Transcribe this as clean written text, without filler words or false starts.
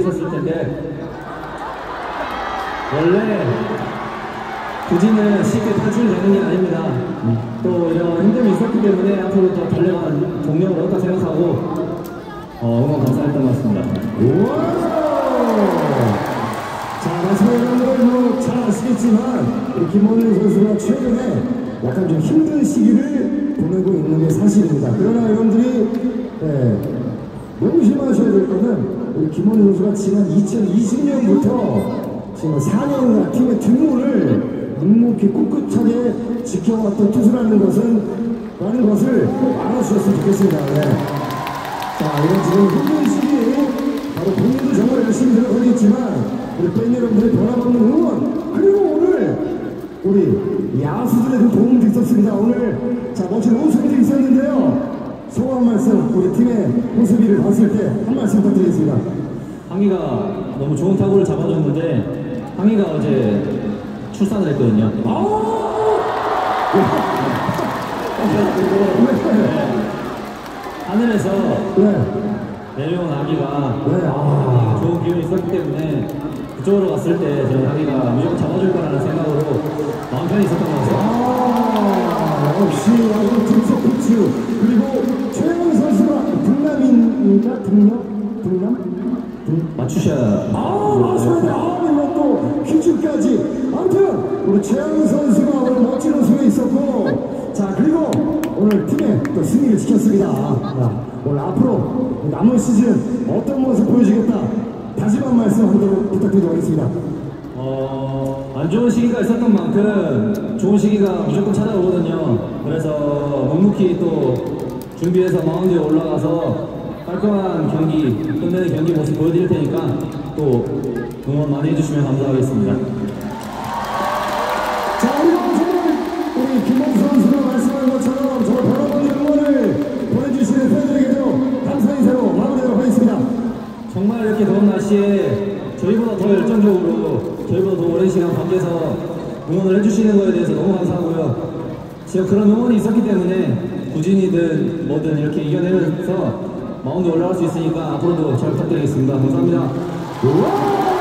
있었을 텐데 원래 부진은 쉽게 탈출되는 게 아닙니다. 또 이런 힘듦이 있었기 때문에 앞으로 더 달려가는 동력을 얻다 생각하고 응원 감사했던 것 같습니다. 자, 마지막으로 잘 아시겠지만 우리 김원효 선수가 최근에 약간 좀 힘든 시기를 보내고 있는 게 사실입니다. 그러나 여러분들이 명심하셔야 될 거는 우리 김원효 선수가 지난 2020년부터 지금 4년간 팀의 등원을 묵묵히 꿋꿋하게 지켜왔던 투수라는 것을 알아주셨으면 좋겠습니다. 네. 자, 이런 지금 힘든 시기에 바로 본인도 정말 열심히 들어가겠지만 우리 팬 여러분들의 변함없는 응원, 그리고 오늘 우리 야수들의 그 도움도 있었습니다. 오늘 자 멋진 호수비도 있었는데요. 소감 말씀, 우리 팀의 호수비를 봤을 때 한 말씀 부탁드리겠습니다. 항이가 너무 좋은 타구를 잡아줬는데 항이가 어제 출산을 했거든요. 하늘에서 내려온 아기가 좋은 기운이 있었기 때문에 그쪽으로 갔을 때 저는 아기가 무조건 잡아줄 거라는 생각으로 마음 편히 있었던 것 같아요. 역시 아주 등속 코치, 그리고 최영훈 선수가 등남인가? 등남? 맞추셔야 맞습니다. 이것도 퀴즈까지. 아무튼 우리 최영훈 선수가 오늘 멋진 우승에 있었고, 자 그리고 오늘 팀의 또 승리를 지켰습니다. 오늘 앞으로 남은 시즌 어떤 모습 보여주겠다 다시만 말씀하도록 부탁드리도록 하겠습니다. 안 좋은 시기가 있었던 만큼 좋은 시기가 무조건 찾아오거든요. 그래서 묵묵히 또 준비해서 마운드에 올라가서 깔끔한 경기, 끝내는 경기 모습 보여드릴 테니까 또 응원 많이 해주시면 감사하겠습니다. 자, 그리고 우리 김범수 선수가 말씀한 것처럼 저 변함없는 응원을 보내주시는 팬들에게도 감사 인사로 마무리하도록 하겠습니다. 정말 이렇게 더운 날씨에 저희보다 더 열정적으로 저희보다 더 오랜 시간 밖에서 응원을 해주시는 거에 대해서 너무 감사하고요. 제가 그런 응원이 있었기 때문에 부진이든 뭐든 이렇게 이겨내면서 마운드 올라갈 수 있으니까 앞으로도 잘 부탁드리겠습니다. 감사합니다.